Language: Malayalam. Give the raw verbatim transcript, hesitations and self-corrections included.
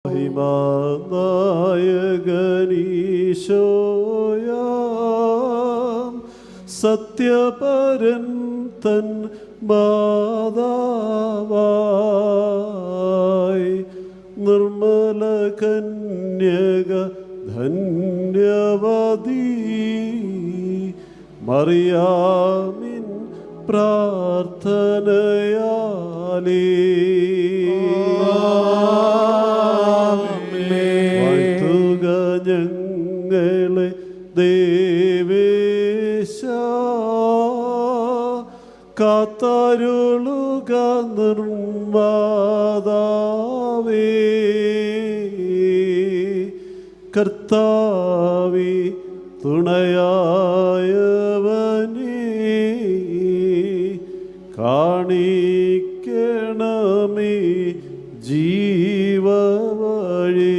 മഹിമാനായകനീശോയാം സത്യപരൻ തൻ മാതാവായി നിർമ്മല കന്യക ധന്യവതി മറിയാമിൻ പ്രാർത്ഥനയാലേ വാഴ്ത്തുക ഞങ്ങളെ ദേവേശ, കാത്തരുളുക നിർമ്മാതാവേ. കർത്താവേ തുണയായവനേ, കാണിക്കണമേ ജീവവഴി.